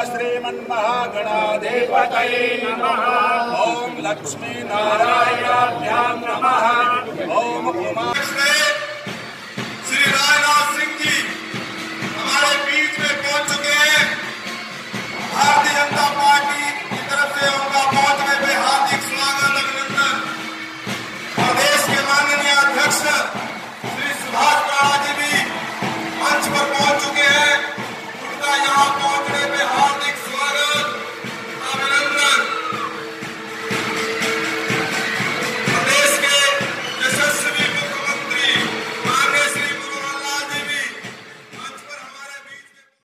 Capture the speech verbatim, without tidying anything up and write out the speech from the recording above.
श्रीमन्महागणाधिपतये नमः। ओम लक्ष्मी नारायणाभ्यां नमः। ओम उमा। श्री राजनाथ सिंह जी हमारे बीच में पहुंच चुके हैं। भारतीय जनता पार्टी की तरफ से उनका पहुंचने पे हार्दिक स्वागत अभिनंदन। प्रदेश के माननीय अध्यक्ष श्री सुभाष बाला जी भी मंच पर पहुंच चुके हैं। उनका यहाँ